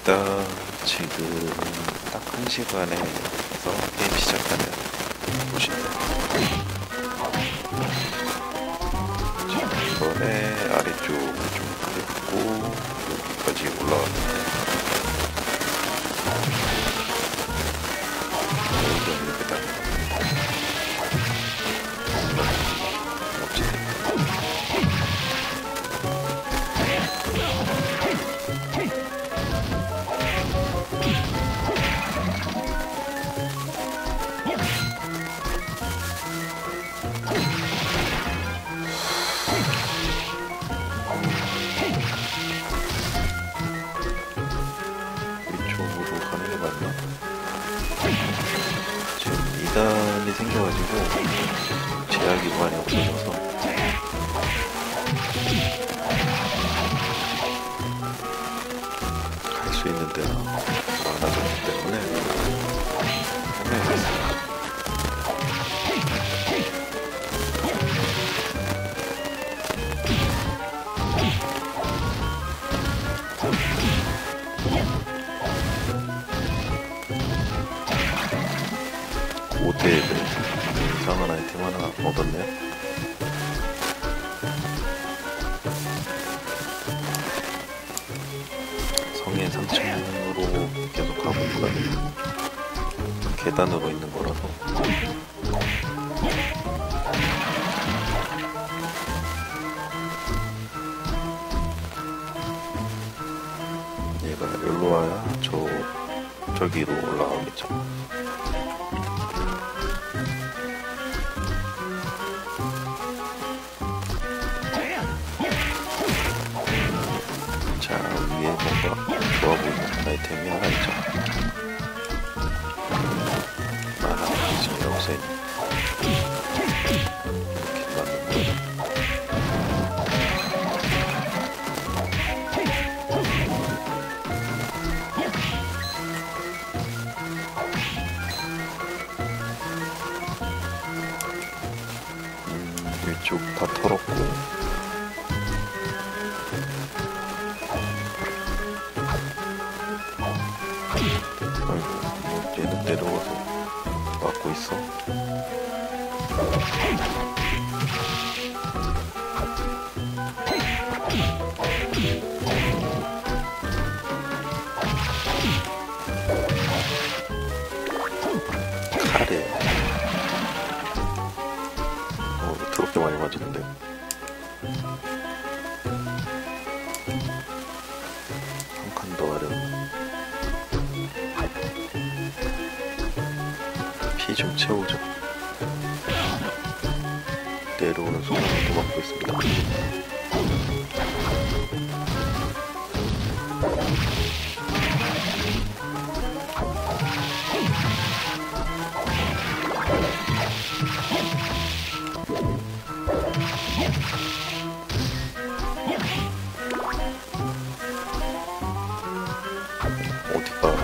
일단 지금 딱 1시간에서 게임 시작하는 곳인데, 자, 이번에 아래쪽을 좀 긁고 여기까지 올라왔는데 여기입니다. 위쪽으로 가는 게 맞나? 지금 2단이 생겨가지고 제약이 많이 없어져서 갈 수 있는 데가 많아졌기 때문에 헤매겠습니다. 고대를 이상한 아이템 하나 얻었네. 성의 3층으로 계속 가고 있다는 계단으로 있는 거라서 얘가 여기로 와야 저기로 올라가겠죠. 자, 위에 뭔가 좋아 보이는 아이템이 하나 있죠. 지금 여기서 이렇게 맞는 거예요. 이쪽 다 털었고 얘는 내려와서 막고 있어. 카레. 더럽게 많이 맞았는데. 한 칸 더 하려면 피 좀 채우죠. 내려오는 소문을 또 맡고 있습니다. 어디가?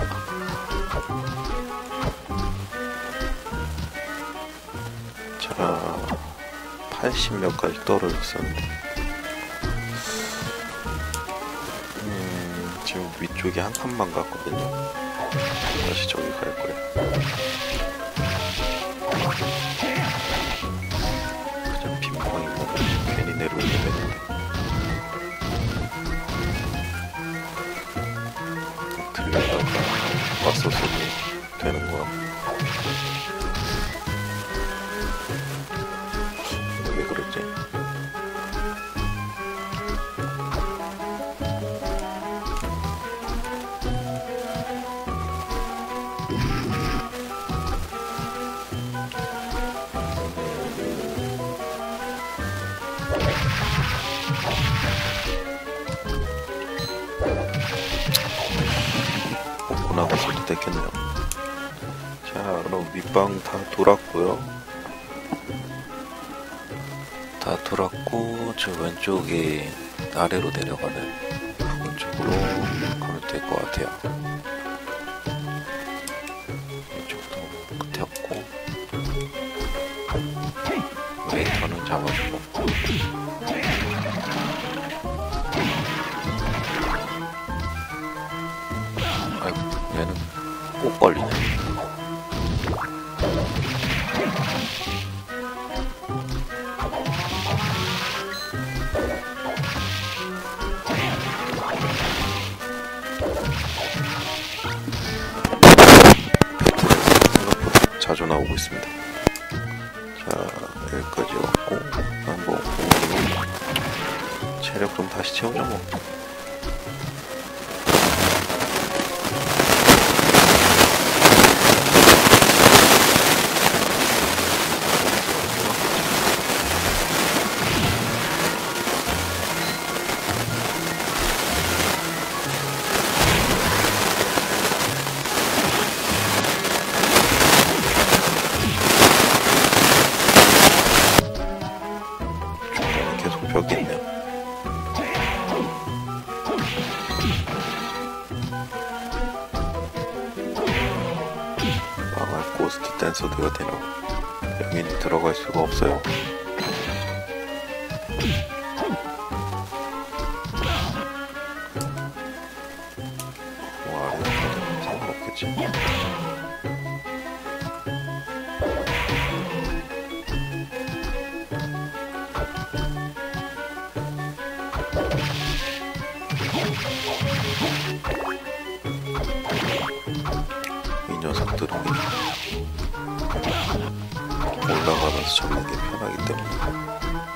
자, 80몇까지 떨어졌었는데 지금 위쪽에 한 칸만 갔거든요. 다시 저기 갈 거예요. 그냥 빈방이 있는 괜히 내려오게 되는데 들려다가 왔었어도 되는 거야. 왜 그러지? 먹고 나가서도 됐겠네요. 자, 그럼 윗방 다 돌았고요. 다 돌았고 저 왼쪽에 아래로 내려가는 부분 쪽으로 가면 될 것 같아요. 이쪽도 끝에 없고 웨이터는 잡아주고 얘는 꼭 걸리네. 생각보다 자주 나오고 있습니다. 자, 여기까지 왔고 한번 체력 좀 다시 채우자 뭐. 계속 벽이 있네요. 망할 고스트 댄서드가 되나? 여긴 들어갈 수가 없어요. 뭐 아래로 가도 상관없겠지. 이 녀석들은 올라가면서 잡는 게 편하기 때문에.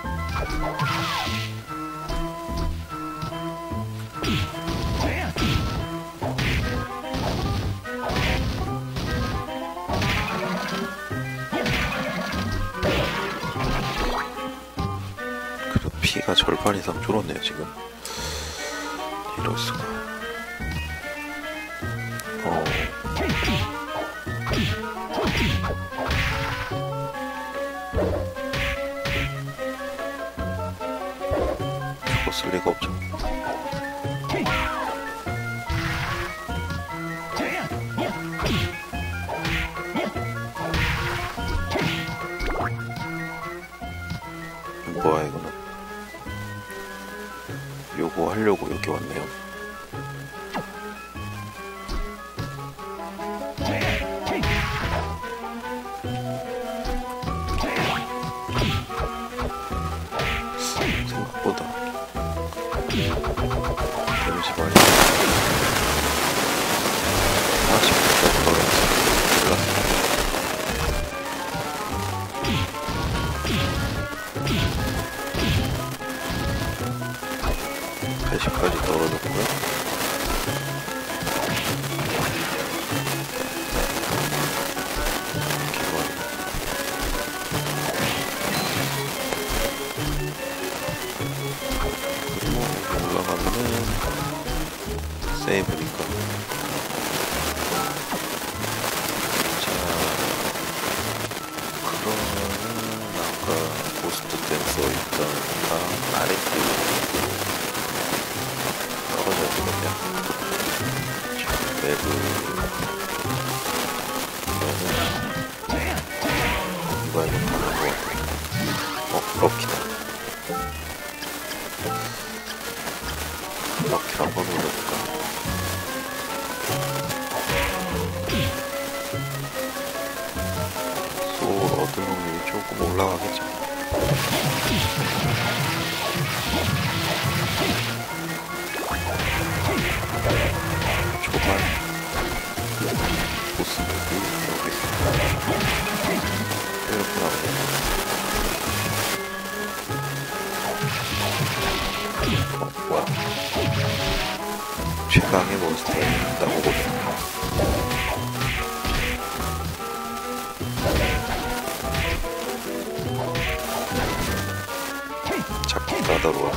그래도 피가 절반 이상 줄었네요 지금. 이럴 수가. 죽었을 리가 없죠. 뭐야 이거는. 요거 하려고 여기 왔네요. 생각보다 데미지 많이 아직부터 떨어져서 몰랐어. 배시까지 떨어졌고요. 올라가면은 세이브니까. 자, 그러면은 아까 고스트 댄서 있던 다 아래쪽으로 떨어져야 되겠냐. 맵을 이거 이거 가는 거 같아. 럭키다. 럭키를 한번 올려볼까? 소울 얻을 확률이 조금 올라가겠죠. 초반 보스들이 여기 있습니다. 이렇게 나오네요. 뭐야? 최강의 몬스터에 나오거든요. 잡기 까다로워.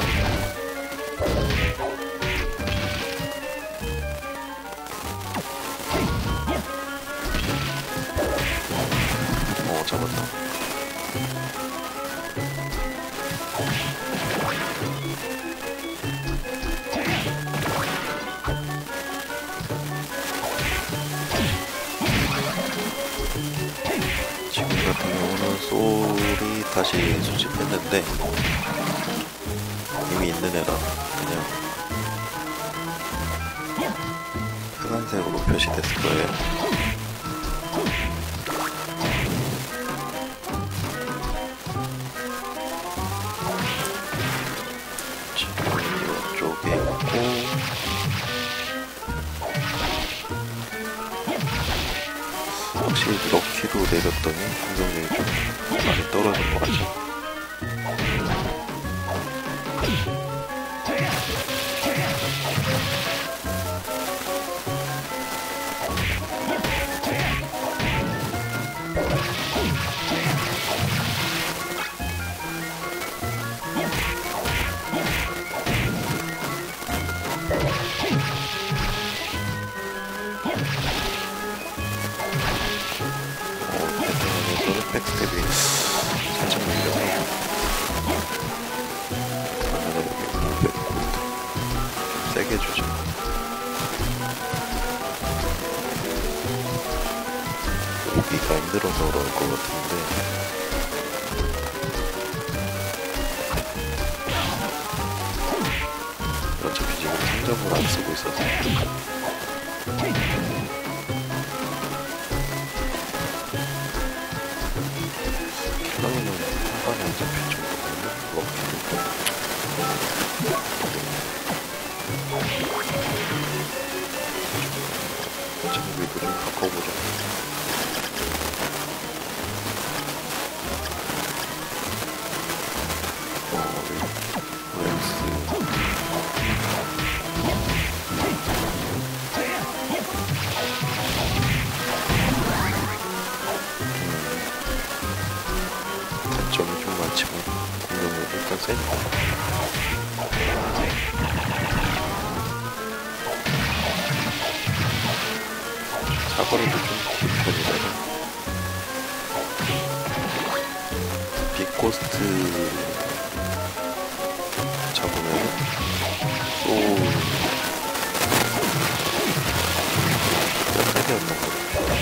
잡았다. 지금 같은 경우는 소울이 다시 수집했는데 이미 있는 애라 그냥 빨간색으로 표시됐을 거예요. 이쪽에 있고 확실히 럭키로 내렸더니 공격력이 좀 많이 떨어진 것 같죠. 백스텝이 살짝 밀려서 그러면 여기 세게 주죠. 오기가 힘들어서 그럴 것 같은데 어차피 지금 3점을 안 쓰고 있어서 그러면은 한번에 안 잡힐 정도면 럭키도 장비도 좀 바꿔보자. 렉스 단점이 좀 많지만 공격력이 일단 세니까 사거리도 좀 긴 편이라서 빅고스트 잡으면 또 몇 세개였던 것 같아요.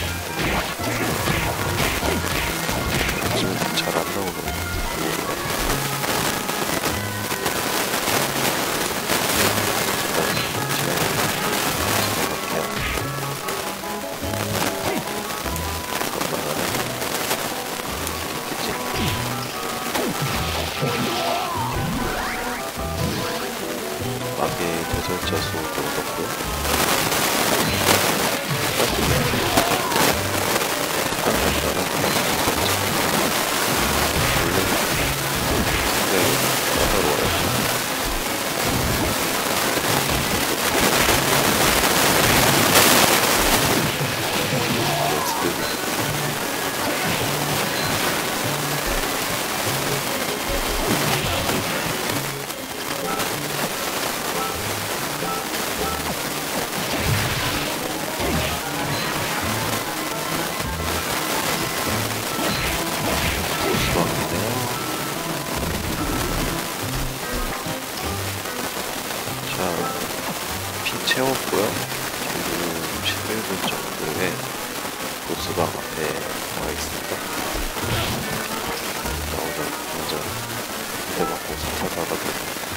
지금 잘 안 나오는 이유가 막의 대설자 수도 넣고요. 채웠고요. 지금 11분 정도에 보스방 앞에 나와 있습니다. 나오자마자 한 대 맞고 사살 받아도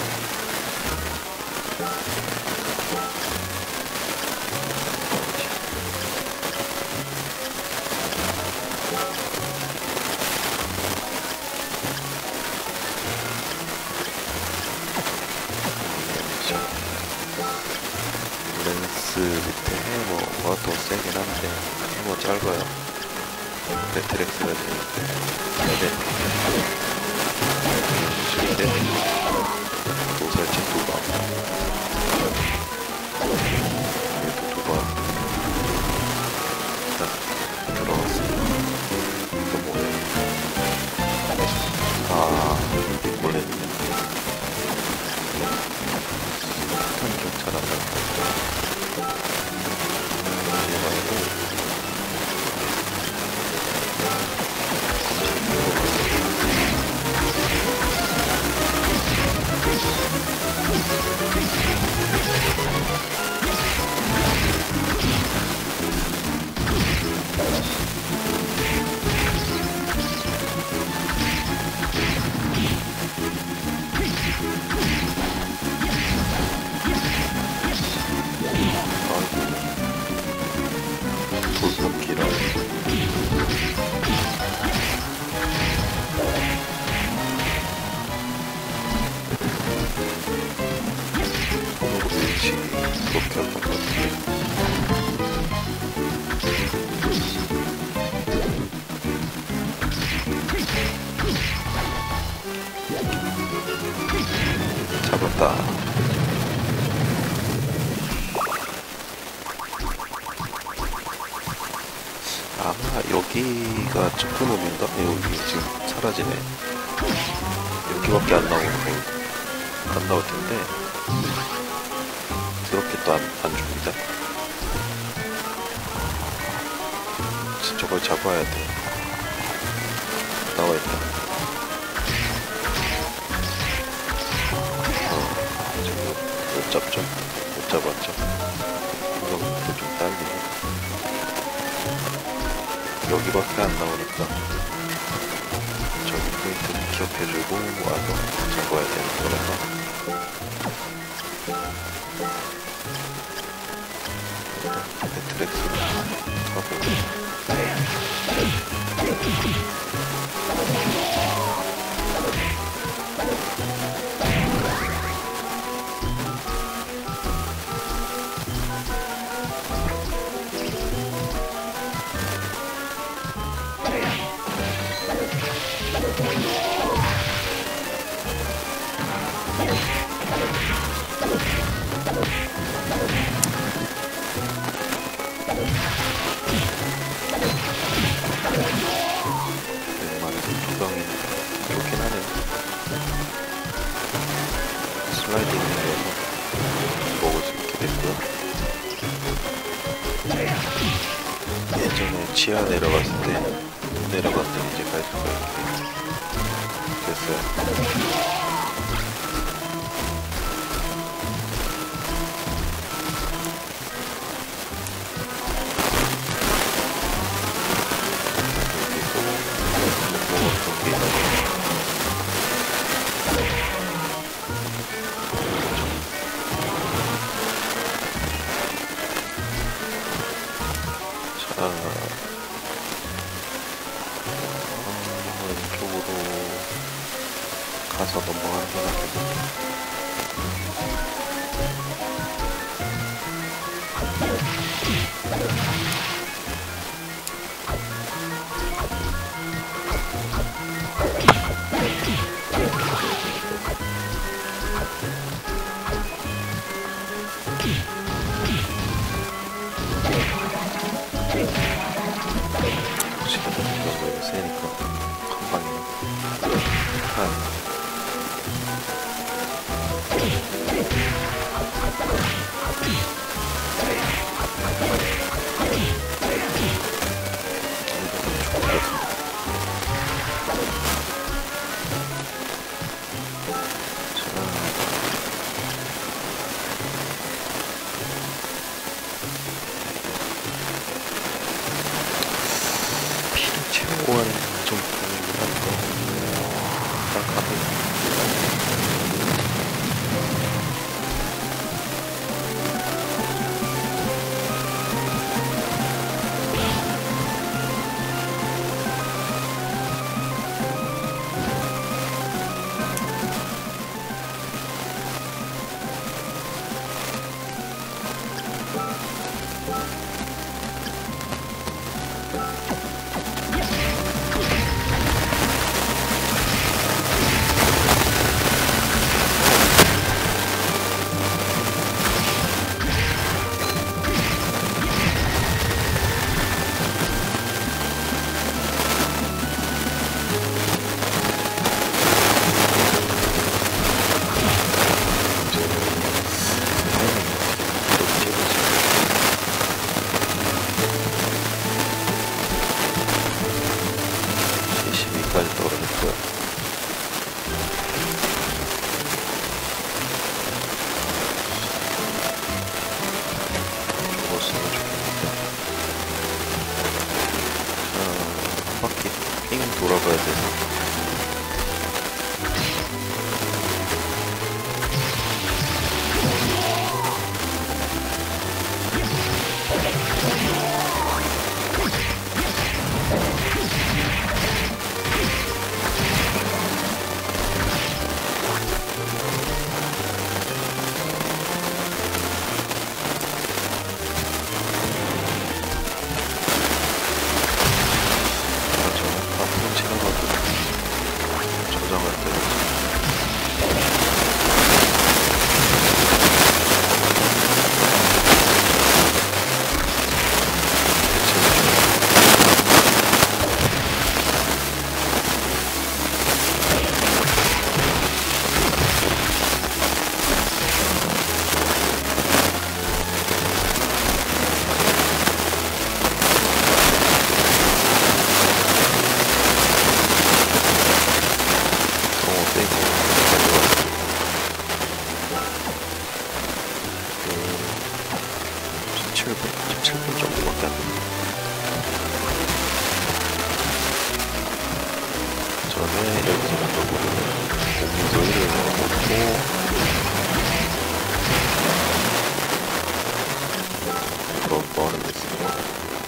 렌스 밑에 해머가 더 세긴 한데 해머 짧아요. 매트렉스가 되는데 네 도살진 도박 얘도 도박 딱 들어갔습니다. 이거 뭐예요? 아 원래 좀 잘한다. 잡았다. 아마 여기가 적근놈인가? 여기 지금 사라지네. 여기밖에 안 나올 텐데 그렇게 또 안 줍니다. 저걸 잡아야 돼. 나와있다. 저거 못 잡죠? 못 잡았죠? 이거부터 좀 딸리네. 여기밖에 안 나오니까 저기 포인트는 기억해주고 와서 잡아야 되는 거라서 매트렉스를 하고 좋긴 하네요. 슬라이딩 내려서 먹을 수 있게 됐고요. 예전에 지하 내려갔을 때 내려갔더니 이제 갈 수가 있게 됐어요. 왼쪽으로 가서 넘어가는 게 낫겠네. 시간이 세니까 한 방에 오한 좀 보이긴 한데 딱 가면 까지 떨어졌고요. 죽었으면 좋겠는데. 한 바퀴 삥 돌아가야 돼서. 7분 정도밖에 안 됐네. 전에 여기서 만들어보면 공물을 넣어놓고 그런 거 하는 게 있어요.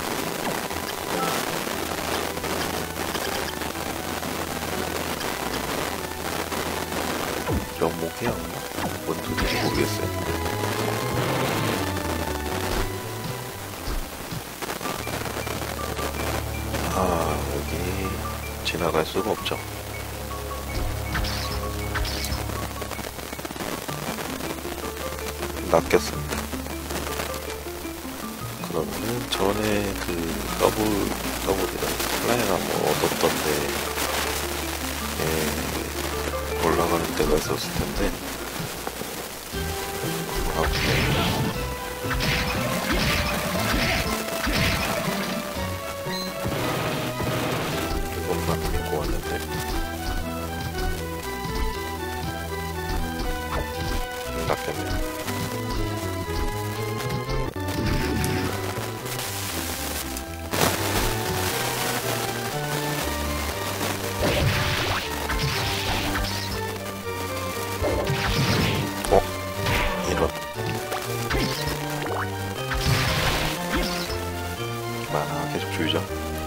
연목이 아마 뭔 소리인지 모르겠어요. 아, 여기 지나갈 수가 없죠. 낚였습니다. 그러면은 전에 그 더블이라 플라이가 뭐 얻었던데 올라가는 데가 있었을 텐데 이것만 믿고 왔는데 낚였네요. 이런 계속 조이죠.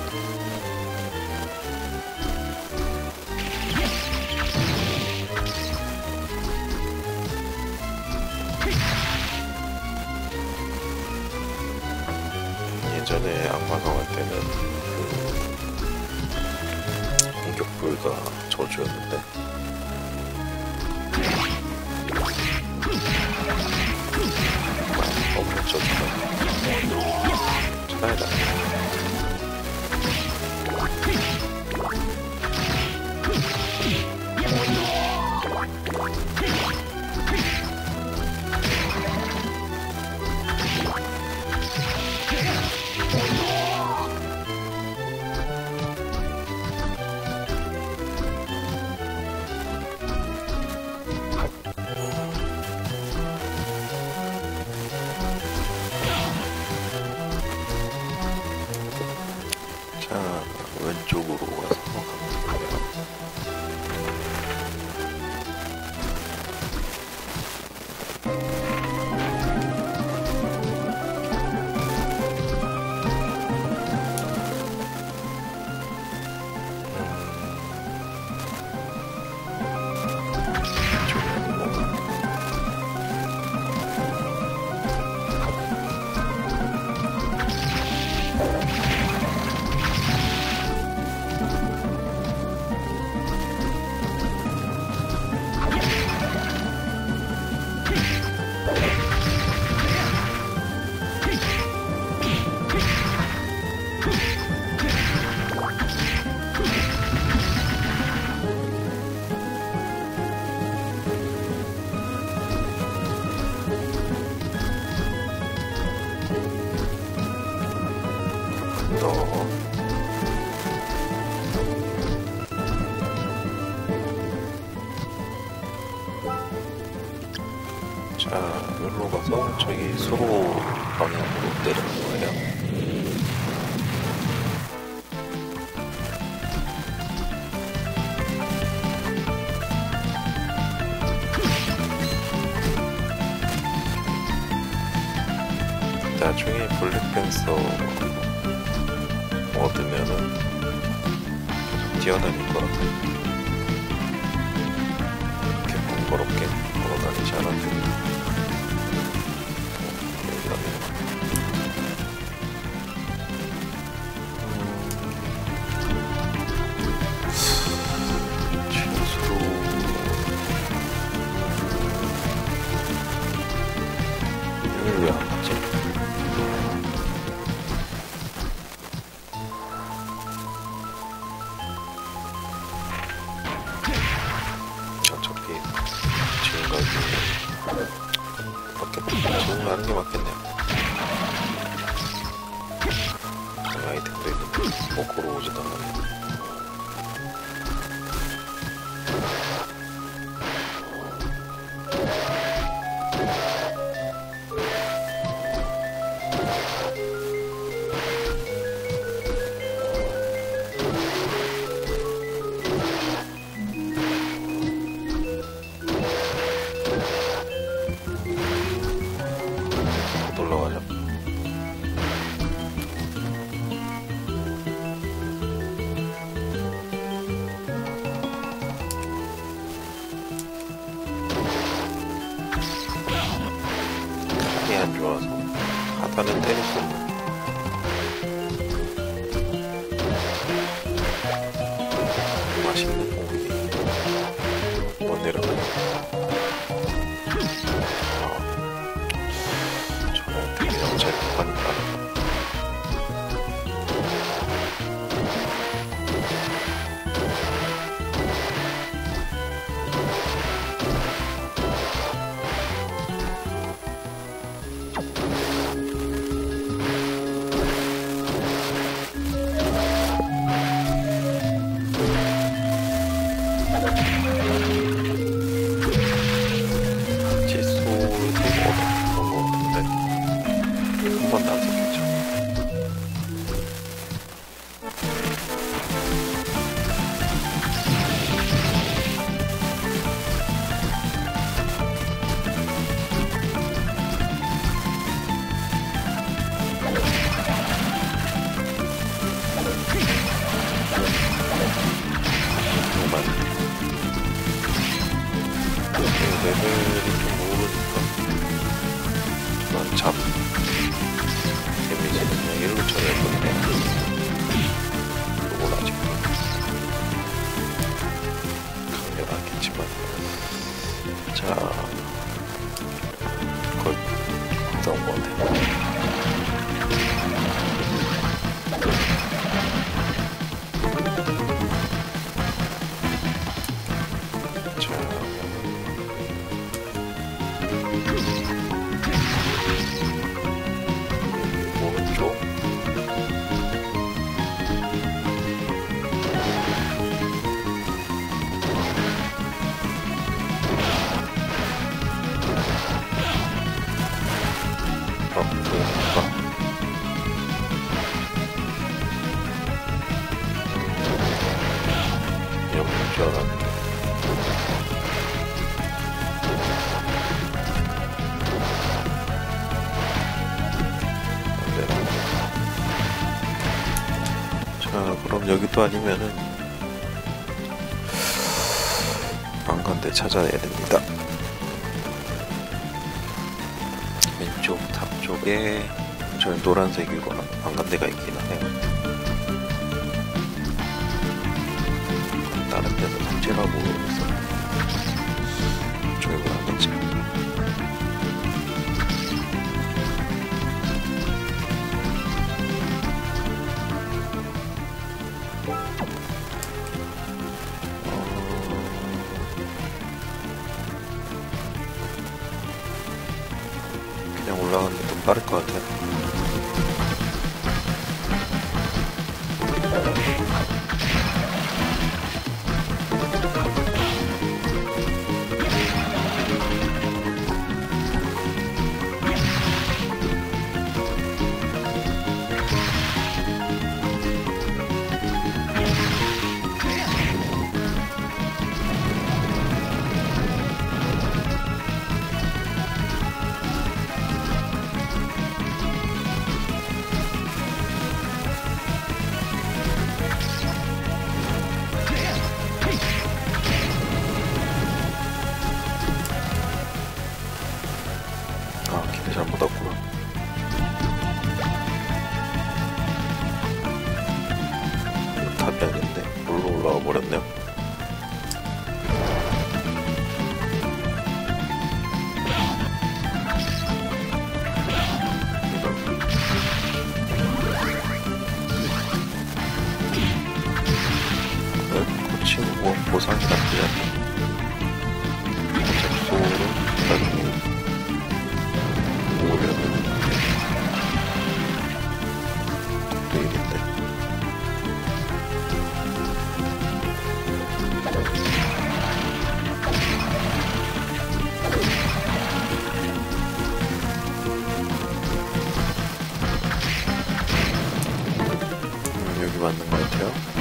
예전에 악마성 할 때는 그 공격불가 저주였는데 없는 저주가 차라리 나 자, 왼쪽으로 가서 가볼게요. 자, 여기로 가서 저기 수로 방향으로 내려가는 거예요. 나중에 블랙팬서 얻으면은 계속 뛰어다닐 거라 이렇게 번거롭게 걸어다니지 않아도 됩니다. 왜 안 맞지? 어차피 지금 가는 게 맞겠네요. 아이템도 있는데 뭐 고로 오지도 않았네. 때렸어. 맛있는 고기. 못 내려가네. 저한테 그냥 잘 못하니까. 레벨이 좀 오르니까 저는 잡 데미지는 그냥 1로 처리했거든요. 요건 아직 강렬하겠지만 자 거의 나온 것 같아요. 자, 그럼 여기도 아니면은 왕관대 찾아야 됩니다. 왼쪽 탑 쪽에 저는 노란색이고 왕관대가 있긴 하네요. 다른 데서 삭제가 모르겠어. 저기 뭐라겠지? 그냥 올라가는 게 좀 빠를 것 같아요. 잘못 왔구나. 답이 아닌데 물로 올라와 버렸네요. 고치는 뭐 보상이 나쁘지 않네. 작소를 나중에 오려면 되겠는데. 여기 맞는 것 같아요.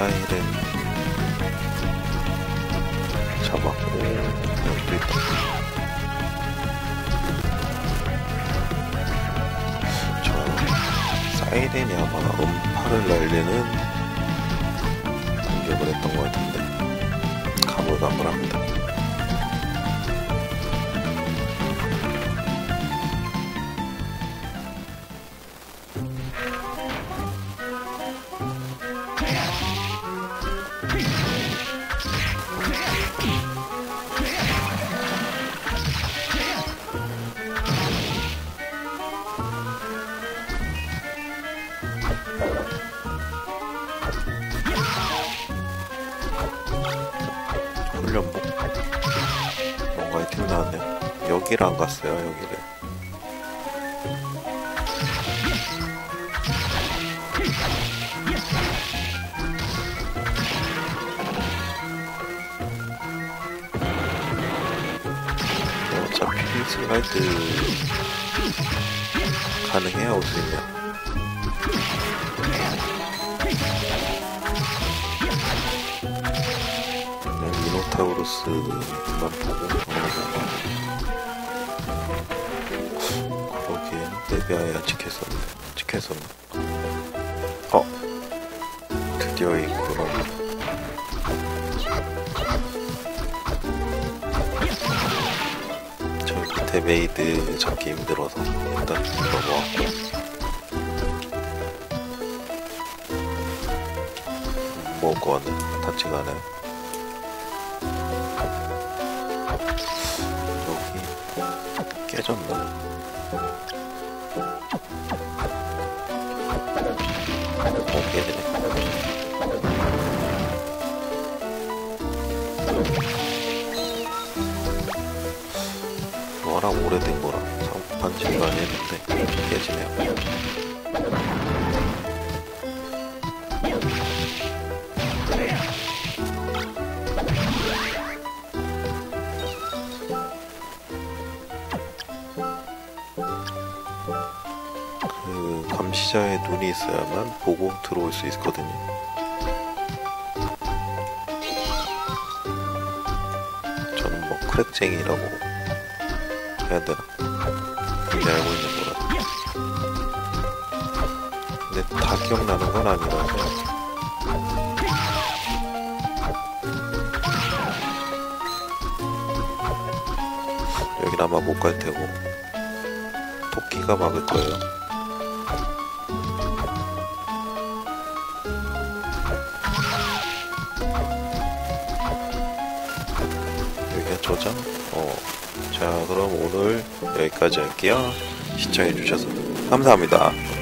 사이렌 잡았고, 여기도 있다. 저 사이렌이 아마 음파를 날리는 공격을 했던 것 같은데 가물가물합니다. 훈련복? 뭔가 아이템 나왔네. 여기를 안 갔어요, 여기를. 어차피 슬라이드 가능해야 올 수 있냐. 미노타우루스만 보고 그러기엔 레비아야 찍혔었나? 드디어 있구나. 저 밑에 메이드 잡기 힘들어서 일단 넘어왔고, 먹을 거 같네. 닿지가 않아요. 여기 깨졌나? 깨지네. 워낙 오래된 거라 반지가 아니었는데 깨지네요. 그 감시자의 눈이 있어야만 보고 들어올 수 있거든요. 저는 뭐 크랙쟁이라고 해야 되나? 이제 알고 있는 거라. 근데 다 기억나는 건 아니라서. 여긴 아마 못 갈 테고 토끼가 막을 거예요. 여기가 저장? 자, 그럼 오늘 여기까지 할게요. 시청해주셔서 감사합니다.